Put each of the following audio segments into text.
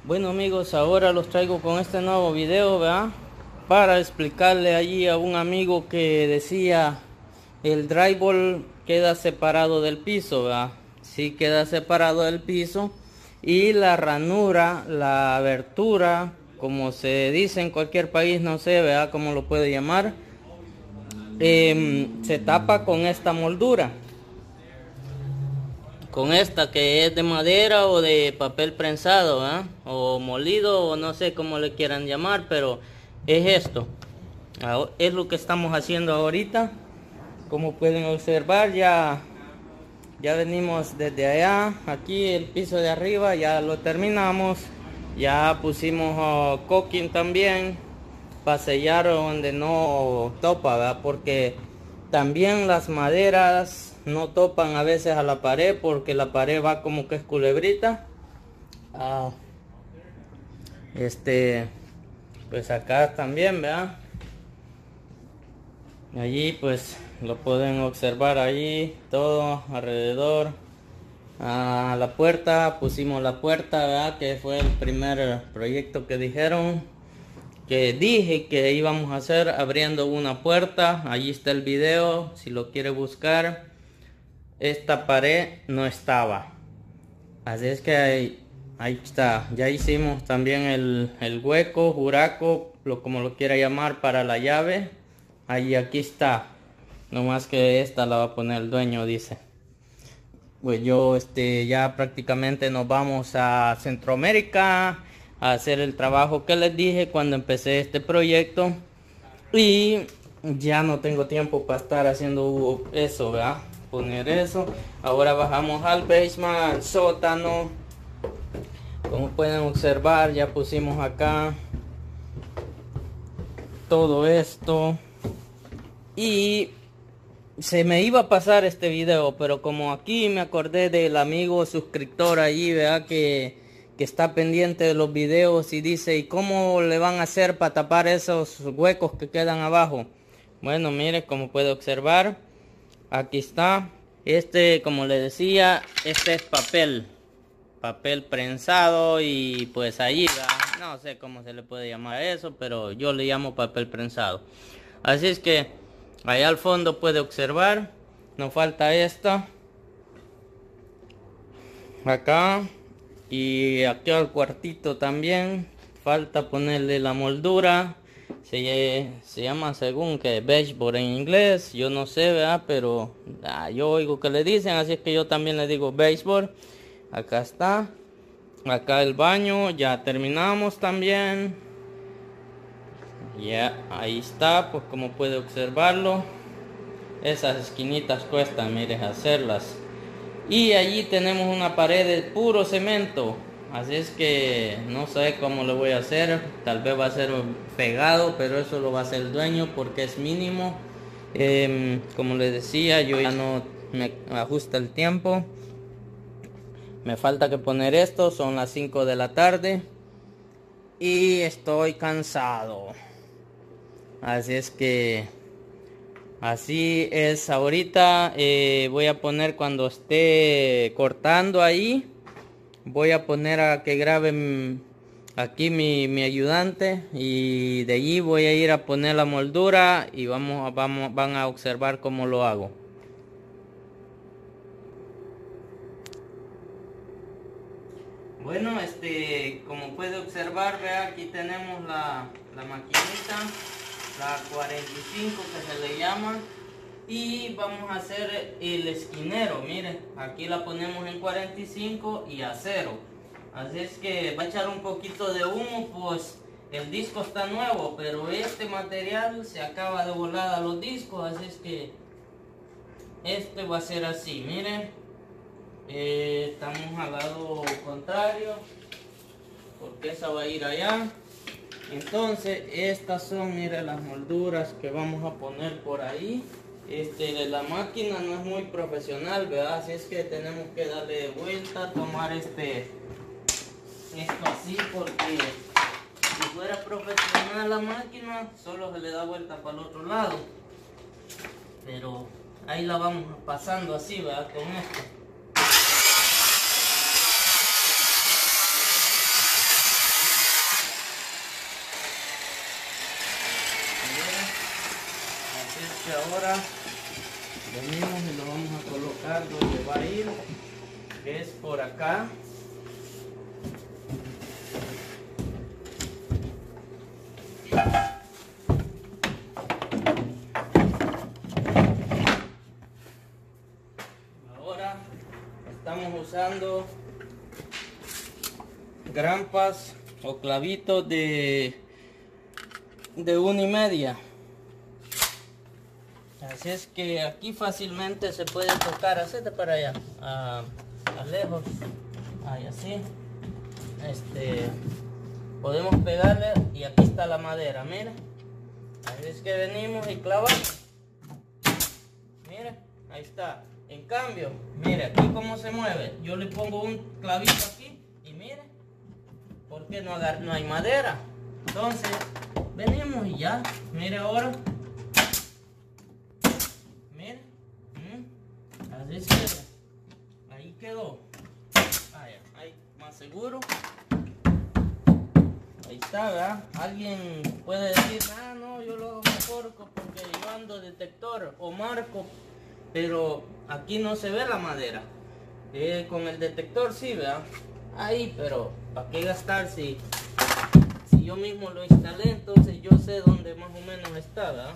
Bueno amigos, ahora los traigo con este nuevo video, ¿verdad? Para explicarle allí a un amigo que decía el drywall queda separado del piso, ¿verdad? Sí queda separado del piso, y la ranura, la abertura, como se dice en cualquier país, no sé, ¿verdad? Cómo lo puede llamar, se tapa con esta moldura. Con esta que es de madera o de papel prensado, ¿eh? O molido, o no sé cómo le quieran llamar, pero es esto. Es lo que estamos haciendo ahorita. Como pueden observar, ya venimos desde allá. Aquí el piso de arriba ya lo terminamos. Ya pusimos caulking también para sellar donde no topa, ¿verdad? Porque también las maderas no topan a veces a la pared, porque la pared va como que es culebrita. Pues acá también, ¿verdad? Allí pues lo pueden observar allí todo alrededor. A la puerta pusimos la puerta, ¿verdad? Que fue el primer proyecto que dije que íbamos a hacer, abriendo una puerta. Allí está el video si lo quiere buscar. Esta pared no estaba, así es que ahí está. Ya hicimos también el hueco, juraco, como lo quiera llamar, para la llave. Ahí aquí está, no más que esta la va a poner el dueño, dice. Pues yo ya prácticamente nos vamos a Centroamérica a hacer el trabajo que les dije cuando empecé este proyecto, y ya no tengo tiempo para estar haciendo eso, ¿verdad? Poner eso. Ahora bajamos al basement, al sótano. Como pueden observar, ya pusimos acá todo esto, y se me iba a pasar este video, pero como aquí me acordé del amigo suscriptor allí, ¿verdad? Que está pendiente de los videos, y dice, ¿y cómo le van a hacer para tapar esos huecos que quedan abajo? Bueno, mire, como puede observar, aquí está. Como le decía, este es papel prensado, y pues ahí, ¿verdad? No sé cómo se le puede llamar eso, pero yo le llamo papel prensado. Así es que allá al fondo puede observar, nos falta esta acá, y aquí al cuartito también falta ponerle la moldura. Se llama, según que, baseboard en inglés, yo no sé, ¿verdad? Pero yo oigo que le dicen, así es que yo también le digo baseboard. Acá está, acá el baño, ya terminamos también. Ya, ahí está, pues como puede observarlo. Esas esquinitas cuestan, mire, hacerlas. Y allí tenemos una pared de puro cemento. Así es que no sé cómo lo voy a hacer. Tal vez va a ser pegado, pero eso lo va a hacer el dueño porque es mínimo. Como les decía, yo ya no me ajusta el tiempo. Me falta que poner esto. Son las 5 de la tarde. Y estoy cansado. Así es que así es ahorita. Voy a poner, cuando esté cortando ahí, voy a poner a que grabe aquí mi ayudante, y de allí voy a ir a poner la moldura, y van a observar cómo lo hago. Bueno, como puede observar, vea, aquí tenemos la maquinita, la 45 que se le llama, y vamos a hacer el esquinero. Mire, aquí la ponemos en 45 y a 0. Así es que va a echar un poquito de humo, pues el disco está nuevo, pero este material se acaba de volar a los discos, así es que va a ser así, miren. Estamos al lado contrario, porque esa va a ir allá. Entonces estas son, mire, las molduras que vamos a poner por ahí. La máquina no es muy profesional, ¿verdad? Así es que tenemos que darle vuelta, tomar esto así, porque si fuera profesional la máquina solo se le da vuelta para el otro lado, pero ahí la vamos pasando así, ¿verdad? Con esto. ahora venimos y lo vamos a colocar donde va a ir, que es por acá. Ahora estamos usando grampas o clavitos de 1,5. Así es que aquí fácilmente se puede tocar. Hacete para allá, a lejos, ahí así. Podemos pegarle y aquí está la madera, mire. Así es que venimos y clavamos. Mire, ahí está. En cambio, mire aquí cómo se mueve. Yo le pongo un clavito aquí y mire, porque no hay madera. Entonces, venimos y ya, mire ahora. Mire, así es que ahí quedó. Ahí, más seguro. Ahí está, ¿verdad? Alguien puede decir, ah, no, yo lo hago mejor porque yo ando detector o marco, pero aquí no se ve la madera. Con el detector sí, ¿verdad? Ahí, pero ¿para qué gastar si yo mismo lo instalé? Entonces yo sé dónde más o menos está, ¿verdad?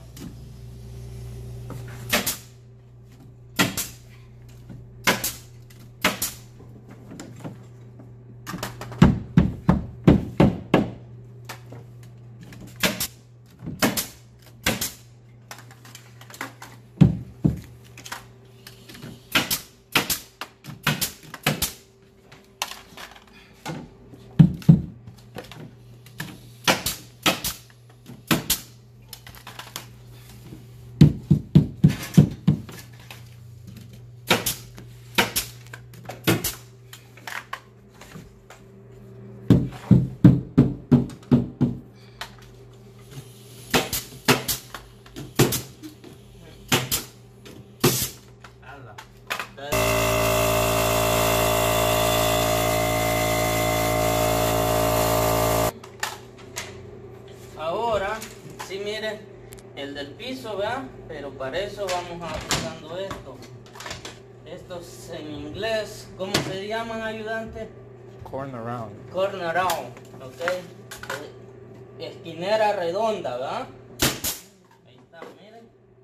Ahora, sí, miren, el del piso, ¿verdad? Pero para eso vamos a usando esto. Estos en inglés, ¿cómo se llaman, ayudante? Corner round. Corner round, ok. Esquinera redonda, ¿verdad? Ahí está, miren.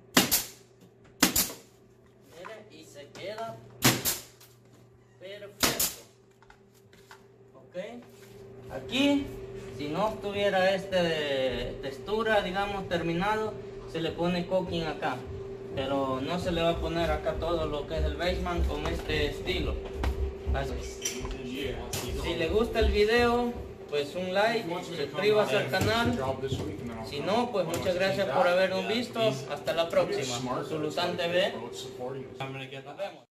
Miren, y se queda perfecto. Ok. Aquí, si no tuviera de textura, digamos, terminado, se le pone caulking acá. Pero no se le va a poner acá todo lo que es el basement con este estilo. Así. Si le gusta el video, pues un like, suscríbase al canal. Si no, pues muchas gracias por habernos visto. Hasta la próxima. Sultan TV. Nos vemos.